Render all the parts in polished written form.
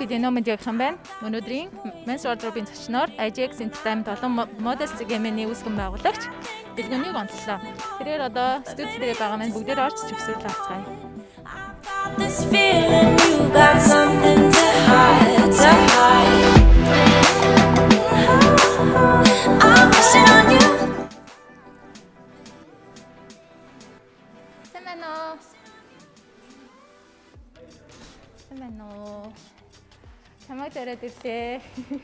бид энэ момент явах юм байна. Өнөөдрийн Men's Wardrobe-ийн зочноор IGX Entertainment болон Models Group-ийн үүсгэн байгуулагч дэлгүүрийг онцлоо. Тэрээр одоо студид дээр байгаа маань бүгдээр орж чигсүүл авцгаая. This feeling you got something to hide. I'm wishing on you. Semano. Чамайг зараад ирлээ.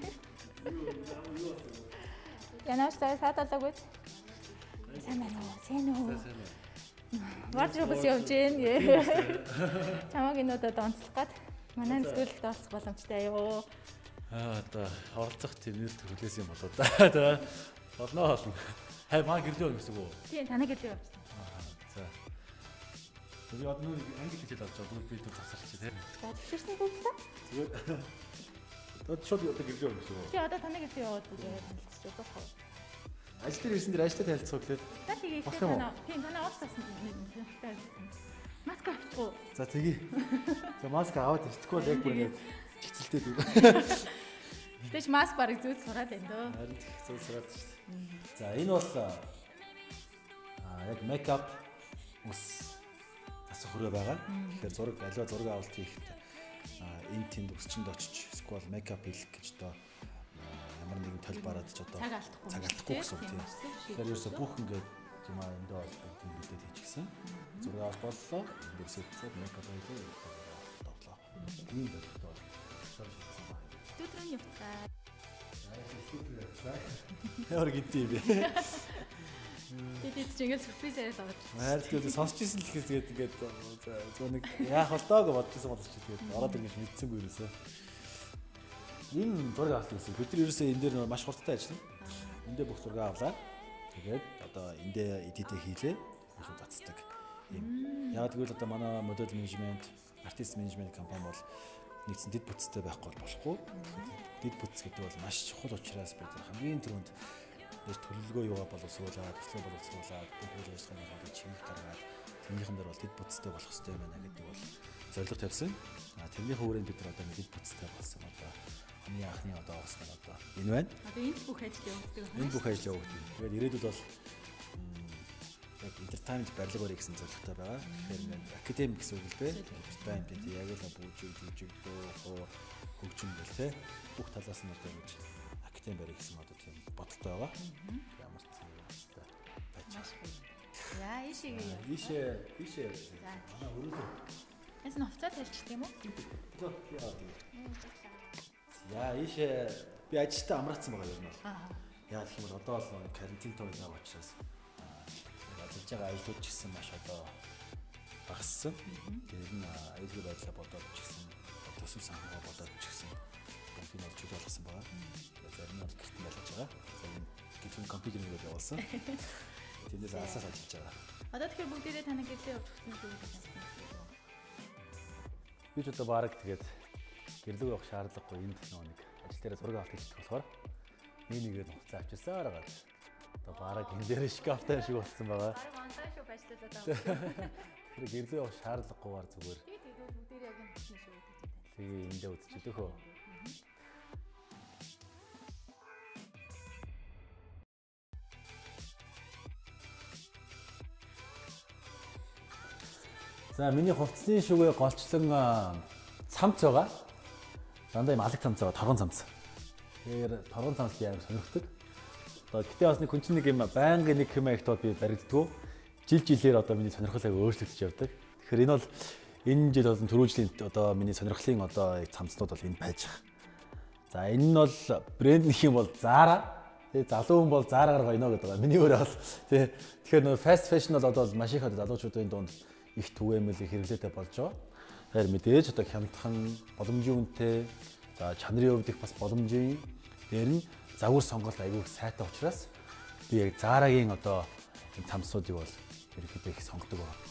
Янаш сааталдаг үү? Semano, сэнэ. Wardrobe-с явж гин. Чамайг энүүдэд онцлох гээд манай нөхцөлд олцох боломжтой юу? Одоо оролцох тийм нэр төрлөөс юм болоо да. Болно. Хай маа гэрлээ гэсэн үг үү? Тийм, танаа гэрлээ явж. За. Би одоо нүг англи хэлээд авч байгаа. Би тэр тасарч тийм. Тэгшэрсэн бүгдээ. Тэгээд одоо шууд одоо гэрлээ гэсэн үг үү? Чи одоо танаа гэрлээ яваад бүгдээ танилцж байгаа. Ажил дээр ирсэн дээр ажлаа танилцах гэлээ. За тэгээ танаа. Тийм, танаа ууцсан сонирхолтой. Маск авчихгүй. За тэгье. За маск аваад ирчихгүй л яг бүр ингэ чицэлтэй дүү. Гэтэл маск барыг зүүц сураад байна дөө. Харин зүүц сураад шүү дээ. За энэ бол яг мейкап ус асах хөрөө байгаа. Тэгэхээр зураг аливаа зураг авалт хийхэд энэ тэнд өсчөнд очиж сквал мейкап хийх гэж одоо ямар нэгэн толь бараад ч одоо цаг алдахгүй гэсэн үг тийм. Тэгэхээр ерөөсө бүх ингээд тийм эндээ бол тийм билет хийчихсэн. Зураг авах боллоо. Эндээс хэвчээд мейкап хийлээ. Тоглоо. Энэ зөвхөн Студион явцгаа. Яар гинти би. Тэд чинь ингээд сюрприз яриад байгаа. Хайр тийм сонсч ирсэн л гэхээс тэгээд зөв нэг яах болдоо гэж бодчихсон болчих чи тэгээд ороод ингэж мэдсэнгүй юусоо. Энэ зураг авах гэсэн. Бид нар ерөөсөө энэ дээр маш хурдтай ажиллана. Эндээ бүх зураг авлаа. Тэгээд одоо эндээ эдитээ хийлээ. Илүү цацдаг. Ийм. Яг тэгвэл одоо манай модель менежмент, артист менежмент компани бол нэгэн дэд бүтцтэй байхгүй болохгүй. Дэд бүтц гэдэг бол маш чухал учраас бид хамгийн түрүүнд төлөвлөгөө юугаа боловсруулаад, төслөө боловсруулаад, бүхэл ажиллагааныхаа чиглэл гаргаад тэрнийхэн дээр бол дэд бүтцтэй болох хэрэгтэй байна гэдэг бол зорилго тавьсан. Тэрнийхээ хүрээнд бид нар одоо дэд бүтцтэй болсон одоо миний анхны одоо осноо одоо энэ байна. Одоо энэ бүх ажил явуулдаг. Энэ бүх ажил явуулдаг. Тэгээд ирээдүйд бол яг entertainment барилга барих гэсэн зорилготой байгаа. Тэгэхээр ингээд академи гэсэн үг л дээ. Entertainment яг л бүжиг дөө хөгжим гэл те. Бүх талаас нь одоо ингэж академи барих гэсэн одоо тийм бодолтой байгаа. Ямар ч юм баста байж. Яа ишээ. Ишээ. Манай хөрөлөө. Эс нь офцоо тарьчих юм уу? Яа ишээ. Би ажилтаа амраацсан байгаа юм байна. Яа гэх юм бол одоо л карантинтай байгаа учраас ажиллаж байгаа ажлууд ч гэсэн маш одоо багассан. Тэгээд энэ аюулгүй байдлаа бодоод ч гэсэн төсөв санхугаа бодоод ч гэсэн компьютер чиг болгосон байгаа. Тэгээд зарим нь гэртэн байлгаж байгаа. Зарим гэртэн компьютерээр явуулсан. Тэндээс асаас ажиллаж байгаа. Одоо тэгэхээр бүгдээрээ танаа гэрлээ явуулах юм шиг байна. Би ч одоо баг тэгээд гэрлөө явах шаардлагагүй энд нэг ажил дээр зураг авах гэж болохоор нэгээр хуцаа авчирсаар байгаа. Одоо баг энэ дээр шкафтай шиг болсон байгаа. Монтаж шүү бачлаад байгаа. Тэр гэрлөө явах шаардлагагүйгээр зүгээр. Тэгээд бүгдээрээ яг энэ хийсэн шүү гэдэг. Тэгээ эндээ үзчихлөөхөө. За миний хувцсны шүгэ голчлон цамц байгаа. Дандаа юм алаг цамц байгаа, торгон цамц. Тэгэхээр торгон цамц би амар сонирхдаг. Одоо гэтээ бас нэг хүн чинь нэг юм байнгын нэг юм ихтэй би баригддгүү. Жилээр одоо миний сонирхол аяга өөрчлөгдөж явдаг. Тэгэхээр энэ бол энэ жил бол түрүү жилийн одоо миний сонирхлын одоо цамцнууд бол энд байж байгаа. За энэ нь бол брэнд нэх юм бол Zara. Тэгээ залуу хүн бол Zara-гаар гоёно гэдэг байгаа. Миний өөрөө бол тэгэхээр нөө fast fashion бол одоо маш их залуучуудын дунд их түгээмэл хэрэглээтэй болж байгаа. Тэгэхээр мэдээж одоо хямдхан, боломжийн үнэтэй, за чанарын хувьд их бас боломжийн дээр нь загвар сонголт аягүй сайтай учраас би яг Zara-гийн одоо энэ цамцуудыг бол ерөнхийдөө их сонгодог байна.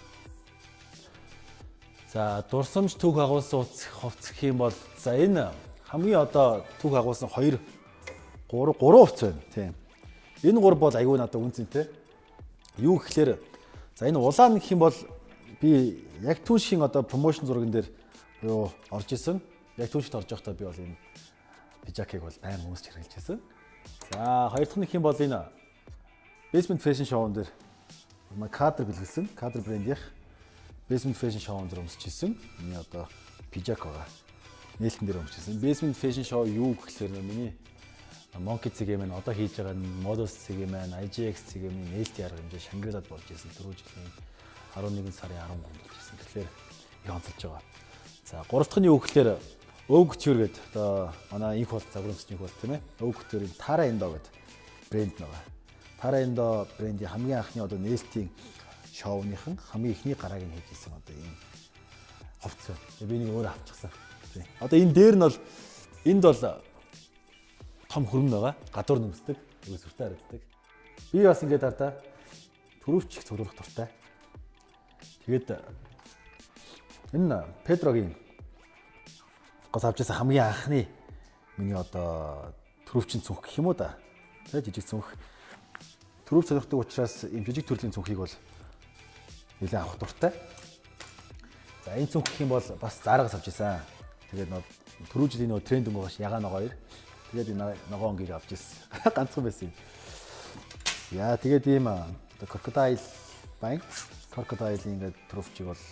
За дурсамж түүх агуулсан хувцс гэх юм бол за энэ хамгийн одоо түүх агуулсан 3 хувцс байна тийм. Энэ 3 бол аягүй надад үнцэнтэй. Юу гэхээр за энэ улаан гэх юм бол би яг түүшийн одоо промошн зурган дээр юу орж исэн. Яг түүншд орж явахдаа би бол энэ пижакыг бол байн хүмүүс хэрэглэж байсан. За хоёр дахь нэг юм бол энэ Basement Fashion Show-н дээр кадр бэлгэлсэн. Кадр брендийнх Basement Fashion Show-н дээр өмсчихсэн. Миний одоо пижак байгаа. Нээлтэн дээр өмсчихсэн. Basement Fashion Show юу гэхээр миний Monkey цэгээ маань одоо хийж байгаа Models цэгээ маань IGX цэгээ маань нээлт ярга хэмжээ Шангрилад болж ирсэн. Түрүү жилийн 11 сарын 13-нд болж ирсэн. Тэгэхээр их онцолж байгаа. За гурав дахь нь юу гэхээр Өвг Couture гэдэг одоо манай инх бол загвармсч инх бол тийм ээ. Өвг Couture-ийн Tara Indo гэдэг брэнд байгаа. Tara Indo брендийн хамгийн анхны одоо нээлтийн шоуныхан хамгийн ихний гарааг нь хийжсэн одоо ийм хувцас. Би нэг өөр авчихсан. Тийм. Одоо энэ дээр нь бол энд бол том хөрмөн байгаа. Гадуур нэмсдэг, сүртэй харагддаг. Би бас ингэж хардаа төрөвч их цогцолох дуртай. Тэгээд энэ Педрогийн гос авчсан хамгийн анхны миний одоо төрөвчин цүнх гэх юм уу да. Тэгээд жижиг цүнх. Төрөв сонирхдаг учраас ийм жижиг төрлийн цүнхийг бол нэлээд авах дуртай. За энэ цүнх гэх юм бол бас зааргаас авчсан. Тэгээд түрүү жилийн нөгөө тренд өнгөш ягаана хоёр. Тэгээд энэ ногоон онгийг авч ирсэн. Ганцхан байсан юм. Яа тэгээд ийм крокодил байн. Крокодилын ингээд трофчиг бол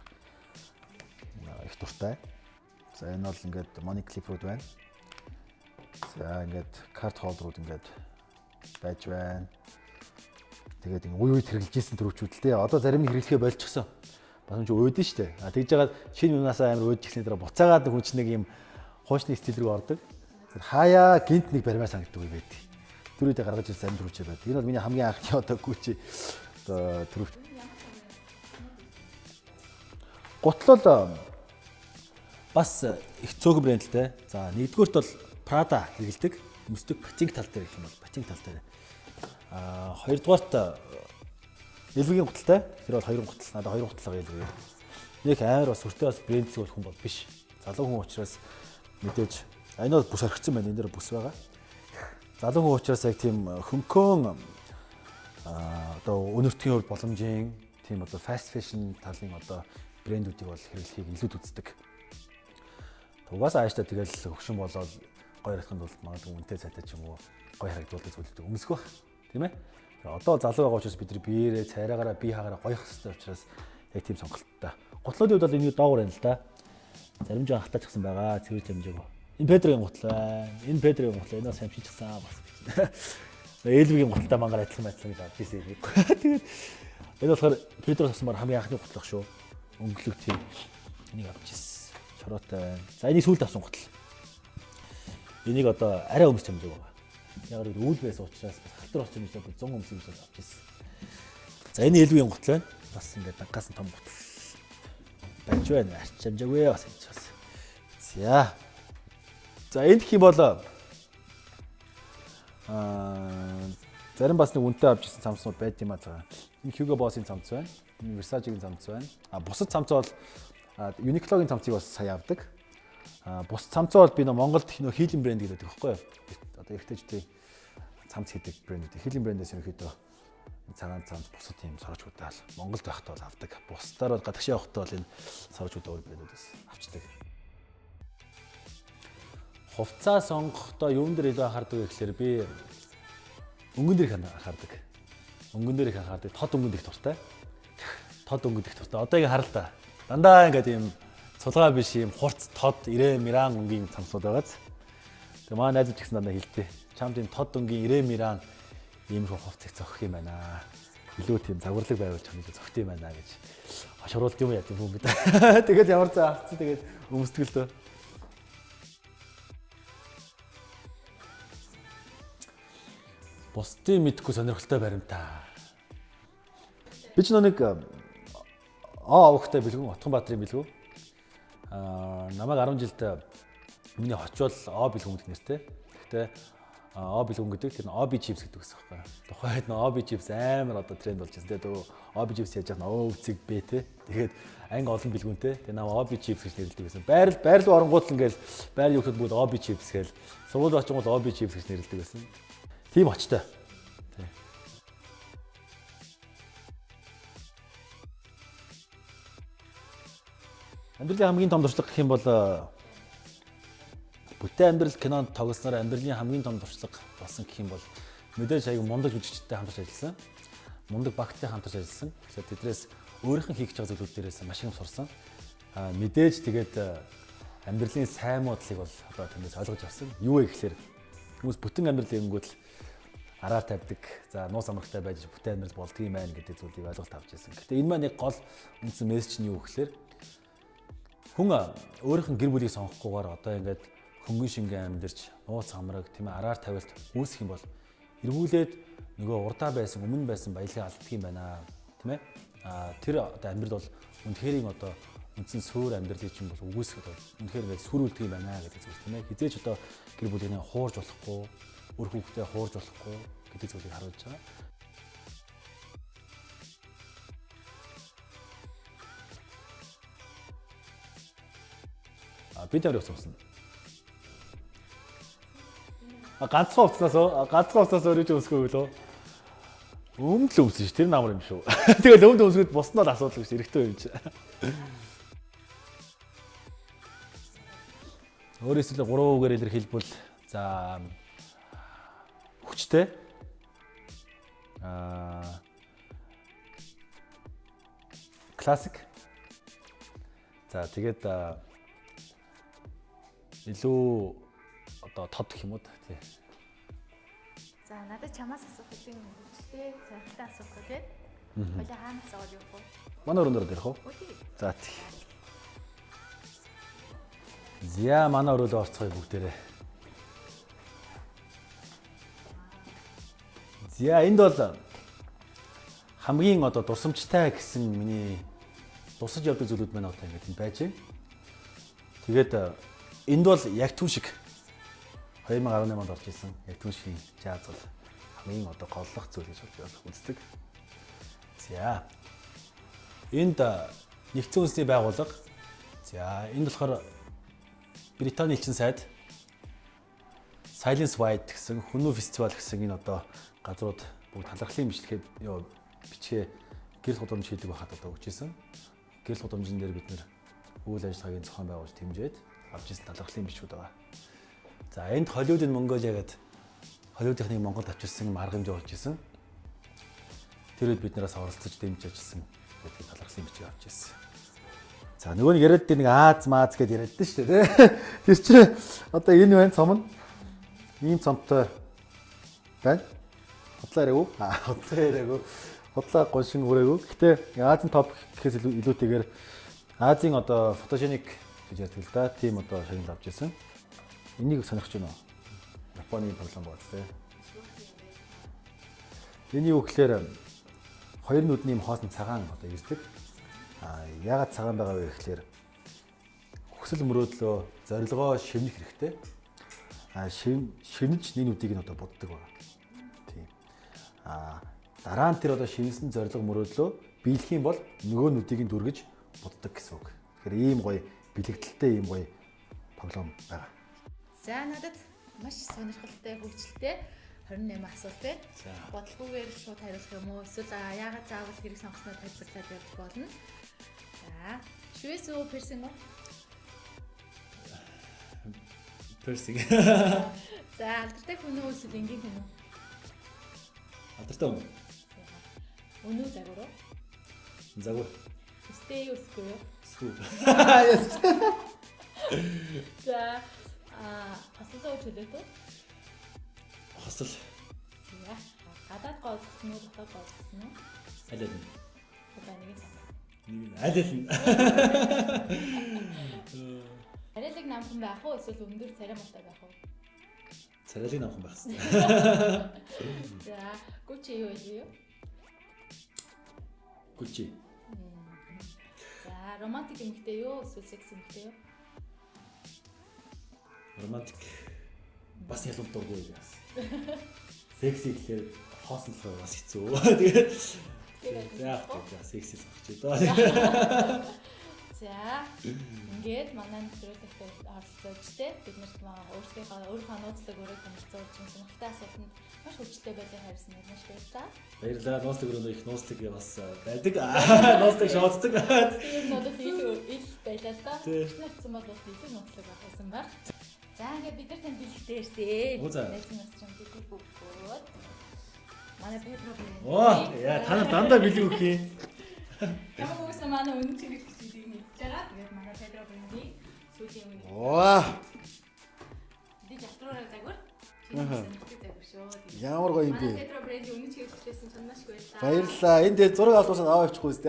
их дуртай. За энэ бол ингээд money clip-рууд байна. За ингээд card holder-ууд ингээд байж байна. Тэгээд ингээд үе үед хэрэгжилжсэн төрөвчүүд л дээ. Одоо зарим нь хэрэглэхээ болчихсон. Бас юм чи ууд нь штэ. А тэгж жагаад шинэ юунаасаа амар ууж гисний дараа буцаагаад хүн чинь нэг юм хуучны стил рүү ордог. Хаяа гинт нэг баримаар санагддаг үе байдаг. Түрүүдээ гаргаж ирсэн амир төрөвч байдаг. Энэ бол миний хамгийн анхны одоо гүчи одоо төрөвч. Готлол бас их цөөхөн брэндтэй. За нэгдүгüүрт бол Prada хэрэгэлдэг. Мөсдөг патинг тал дээр гэх юм бол патинг тал дээр. Хоёрдугаарт Элвигийн гуталтай. Тэр бол хоёр гутал. Надад хоёр гутал байгаа Элви. Нэг амар бас өртөө бас брэнд зүйл хүн бол биш. Залуу хүн учраас мэдээж энэ бол бүс орхисон байна. Энэ дээр бүс байгаа. Залуу хүн учраас яг тийм хөнгөн одоо өнөртгийн хувьд боломжийн тийм одоо fast fashion талын одоо брэндүүдийг бол хэрэглэхийг илүүд үздэг. Угаасаа ааштай тэгэл хөвшин болоод гоё харахын тулд магадгүй үнэтэй цайтай ч юм уу гоё харагдуулдаг зүйлүүд өмсөх бах тийм ээ. Тэгээ одоо залуу байгаа учраас бид нар биеэрээ цайраагаараа бие хаагаараа гоёх хэрэгтэй учраас яг тийм сонголттой. Гутлуудын хувьд бол энэ доогуур байна л да. Зарим жоо хатаачихсан байгаа. Цэвэрч хэмжээгөө. Энэ Педрогийн гутал байна. Энэ Педрогийн гутал. Энэ бас хамшижсан бас. Элвигийн гуталтай мангар адилхан гэж авч ирсэн. Тэгээд энэ болохоор Педроос авсан хамгийн анхны гутал шүү. Өнгөлөг тийм. Энийг авч ирсэн. Шороотой байна. За энийг сүүлд авсан гутал. Энийг одоо арай өмс хэмжээг байгаа. Яг л үйл байсан учраас бас халтар орч юм шиг 100 өмс юм шиг авч ирсэн. За энэ Элвигийн гутал байна. Бас ингээд дангаас нь том гутал байж байна. Арч хэмжээгүй бас гэж бас. За энэ гэх юм бол зарим бас нэг үнэтэй авч ирсэн цамцнууд байд юм аа. Энэ Hugo Boss-ийн цамц байна. Энэ Versace-гийн цамц байна. Бусад цамц бол Uniqlo-гийн цамцыг бас сая авдаг. Бус цамцаа бол би Монголд хийлэн брэнд гэдэг байхгүй юу? Одоо эргэжтэй цамц хийдэг брэнд. Хийлэн брэндээс ерөнхийдөө цагаан цамц бусад тийм сорочгуудаа л Монголд байхдаа бол авдаг. Бусдаар бол гадагш явахдаа бол энэ сорочгуудаа өөр брэндүүдээс авчдаг. Хувцас сонгохдоо юун дээр илүү анхаардаг вэ гэхээр би өнгөн дээр их анхаардаг. Өнгөн дээр их анхаардаг. Тод өнгөнд их дуртай. Тод өнгөнд их дуртай. Одоо ингэ харал та. Дандаа ингээд ийм цулгаа биш ийм хурц тод 90 миран өнгийн цамцууд байгааз. Тэгээ манай найзууд ч гэсэн дандаа хэлдэг. Чамд энэ тод өнгийн 90 миран иймэрхүү хувцас зохих юм байна. Илүү тийм загварлаг байвал чамд зохих юм байна гэж хашруулт юм яа тийм хүн бид. Тэгээд ямар цаа авцсан тэгээд өмсдөг л дөө. Бусдын мэдхгүй сонирхолтой баримтаа. Би ч нэг авахтай бэлгэн Отгонбаатарын бэлгүү. Намайг 10 жилд миний хочвол бэлгэн гэдэг нэртэй. Гэхдээ бэлгэн гэдэг тэр Obi chips гэдэг гэсэн юм байна. Тухайд Obi chips амар одоо тренд болж байна. Тэгээд Obi chips яаж яах нь өвцөг бэ те. Тэгээд анги олон бэлгүүнтэй. Тэгээд намайг Obi chips гэж нэрлэдэг байсан. Байрлал оронгууд л ингээл байр юухад бүгд Obi chips гээл сургууль очингууд Obi chips гэж нэрлэдэг байсан. Тийм очтой. Амьдралын хамгийн том туршлага гэх юм бол бүтээн амьдрал кинонд тоглосноор амьдралын хамгийн том туршлага болсон гэх юм бол мэдээж аяг мундаг жүжигчтэй хамтарч ажилласан. Мундаг багттай хамтарч ажилласан. Тэгэхээр тэдрээс өөрийнх нь хийх гэж байгаа зүйлүүд дээрээс маш их сурсан. Мэдээж тэгээд амьдралын сайн муудлыг бол одоо тэндээс ойлгож авсан. Юу вэ гэхээр хүмүүс бүтэн амьдрал ингэнгүүт л араар тавьдаг. За нуус амрагтай байж бүтэн амьдрал болдго юм байна гэдэг зүйлийг ойлголт авч ирсэн. Гэхдээ энэ маань яг гол үндсэн мессеж нь юу гэхээр хүн өөрийнх нь гэр бүлийг сонгохгүйгээр одоо ингээд хөнгөн шингэн амьдарч нууц амраг тийм ээ араар тавилт үүсэх юм бол эргүүлээд нөгөө урдаа байсан өмнө байсан баялагаа алддаг юм байна тийм ээ. Тэр одоо амьдрал бол үнэхээр одоо үндсэн суур амьдралыг чинь бол үгүйсэх одоо үнэхээр ингээд сүрүүлдэг юм байна гэдэг зүйл тийм ээ. Хизээч одоо гэр бүлийг хуурж болохгүй, өөр хүүхдээ хуурж болохгүй гэдэг зүйлийг харуулж байгаа. Би тэр явсан. Ганцхан уцнаас өөрөө ч өсгөө лөө. Өмнө л өмсөн ш. Тэр намар юм шүү. Тэгэл өмнө өмсгөд босноо л асуудал гэж эрэхтэй юм чи. Өөрөөсөө 3 үгээр илэрхийлбэл за хүчтэй классик. За тэгээд илүү одоо тод гэх юм уу тий. За надад чамаас асуух гэдэг юм хүчтэй цайхтай асуух гэдэг. Хойлоо хаанаас аваад явах вэ? Манай өрөөндөр ирэх үү? За тий. Зя манай өрөөлөө орцгоё бүгдээрээ. Зя энд бол хамгийн одоо дурсамжтай гэсэн миний дусаж явдаг зүйлүүд маань одоо ингэж байж байна. Тэгээд энд бол яг түн шиг 2018 онд орж исэн яг түн шиг жаз бол хамгийн одоо голлох зүйл гэж үздэг. За энд нэгдсэн үндэсний байгууллага. За энд болохоор Британий элчин сайд Silence Wide гэсэн Хүннүү фестивал гэсэн энэ одоо газрууд бүгд талархлын бичгээ гэрэл гудамж хийдэг байхад одоо өгч исэн. Гэрэл гудамжин дээр бид нэр үйл ажиллагаагийн зохион байгуулж дэмжиж авч исэн талархлын бичгүүд байгаа. За энд Hollywood-ын Mongolia гэдэг Hollywood-ийн Монголд авчирсан арга хэмжээ болж исэн. Тэр үед биднээс оролцож дэмжиж ажилласан гэдэг талархлын бичиг авч исэн. За нөгөө нэг яриад нэг Аз мааз гэдээ яриадсан шүү дээ тий. Тэр чинь одоо энэ байна цом нь. Ийм цомтой байна. Худлаа яриаггүй. Худлаа яриаггүй. Худлаа гоншин өрөөгөө. Гэтэ Азийн топ гэхээс илүүтэйгээр Азийн одоо фотогеник гэж ярьдаг л да. Тим одоо шагнал авч ирсэн. Энийг сонирхож байна уу? Японы проблем байна тий. Энэ юу гэхээр хоёр нүдний юм хоосон цагаан одоо ирдэг. Яагаад цагаан байгаа вэ гэхээр хүсэл мөрөөдлөө зорилгоо шивнэх хэрэгтэй. Шивнэж нэг нүдийг нь одоо буддаг байна. Тийм. Дараа нь тэр одоо шивнсэн зорилго мөрөөдлөө биелэх юм бол нөгөө нүдийг нь дүргэж буддаг гэсэн үг. Тэгэхээр ийм гоё бэлэгдэлтэй ийм гоё тоглоом байгаа. За надад маш сонирхолтой хөгжилтэй 28 асуулт байна. Бодлогоогоор шууд хариулах юм уу? Эсвэл яагаад заавал хэрэг сонгосноо тайлбарлаад явах болно? За, шивээс үү персинг үү? Персинг. За, алдартай хүн үү эсвэл энгийн хүн үү? Алдартай хүн. Өнөө загвар уу? Загвар. Стей үсгүй юу? Үсгүй. За, асуултаа чөлөөтэй. Хосол. За, гадаад гоолсон уу, дотоод гоолсон уу? Аль аль нь? Одоо нэг юм. Аль аль нь? Царайлаг намхан байх уу эсвэл өндөр царай мотой байх уу? Царайлаг намхан байх хэрэгтэй. За, Gucci юу вэ? Gucci. За, романтик эмэгтэй юу эсвэл секс эмэгтэй юу? Романтик. Бас ялуу дургүй яас. Секси гэхээр хооснолоо бас хэцүү. Тэгээд яах вэ? Секси сонсч доо. За ингээд манай нэвтрүүлэгт оролцож бид нарт өөрийнхөө нууцлаг өрөө танилцуулж сонирхолтой асуултанд маш хүчтэй байлаа харьсан маш баярлалаа. Баярлалаа. Нууцлаг өрөөнд их нууцлаг бас байдаг. Нууцлаг шооддаг. Тэр нь бол их байлаа л да. Начсан бол их нууцлаг байсан баг. За ингээд бид нар тань бэлтгэдэг ирсэн. Оо, за. Найзын нас ч юм бэлтгэх өгөөд. Манай Педро Брэнд. Оо яа та нар дандаа бэлэг өгөх юм. Ямар үгүйсэн манай өнөч хэрэгт зүйлийг мэдж байгаа. Тэгээд манай Педро Брэндийн сүүлийн үнийг. Оо. Ди жавтраараа загвар. Чиний загвар шүү. Ямар гоё юм бэ? Манай Педро Брэндийн өнөч хэрэглэсэн чанмааш байлаа. Баярлалаа. Энд дээр зураг авахлаасаа аваа авчихгүй үстэй.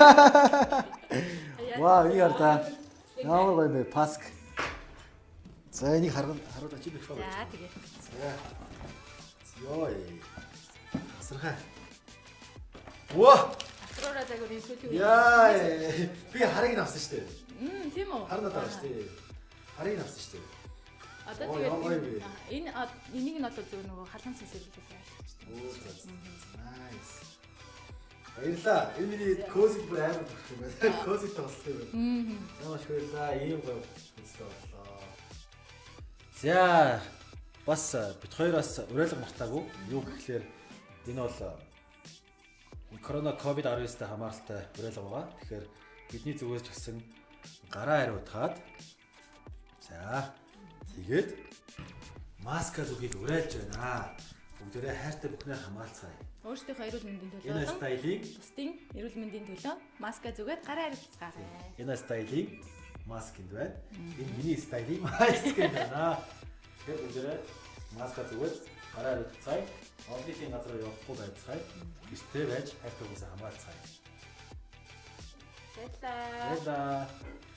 Вау, энэ хараа. Ямар гоё юм бэ? Паск. За энийг харуулаач би фаа. За тэгээд. За. Йоо. Асархаа. Ваа! Жавтраараа загварын сүүлийн үнийг. Яа. Би харыг авсан шүү дээ. Тийм үү? Харна таа шүү дээ. Харыг авсан шүү дээ. Одоо Оо, ямар гоё вэ? тэгээд энийг нь одоо зөв нөгөө халуун цэсэр хэлээ ажиллаж байна. Оо за. Nice. Баярлаа. Энэ миний козиг бүр амар болох юм байна. Козиг тоглох юм байна. За маш баярлаа. Ийм гоё үзтэй боллоо. За бас бид хоёроос уриалга мартаагүй. Юу гэхлээр энэ бол корона ковид-19-тэй хамааралтай уриалга байгаа. Тэгэхээр бидний зүгээс ч гэсэн гараа хариуцгаад за тэгээд маска зүгийг уриалж байна. Бүгдээрээ хайртай бүхнээ хамгаалцгаая. Өөрсдийнхөө эрүүл мэндийн төлөө Энэ стайлыг бусдын эрүүл мэндийн төлөө маска зүгээд гараа харилцгаарай. энэ стайлыг маскэнд байна. Энэ миний стайлыг маскэнд байна. Тэгэхээр бүгдээрээ маска зүгээд гараа харилцгаая. Офисын газар явахгүй байцгаая. Гэртээ байж хайртай бүхнээ хамгаалцгаая. Баярлалаа. Баярлалаа.